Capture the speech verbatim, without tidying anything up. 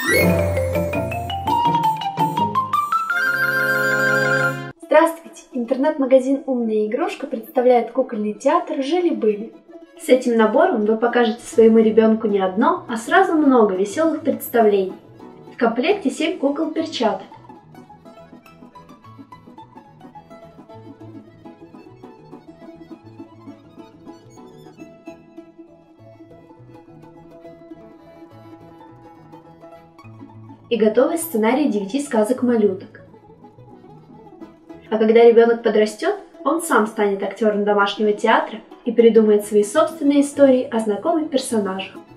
Здравствуйте! Интернет-магазин «Умная игрушка» представляет кукольный театр «Жили-были». С этим набором вы покажете своему ребенку не одно, а сразу много веселых представлений. В комплекте семь кукол-перчаток. И готовый сценарий девяти сказок-малюток. А когда ребенок подрастет, он сам станет актером домашнего театра и придумает свои собственные истории о знакомых персонажах.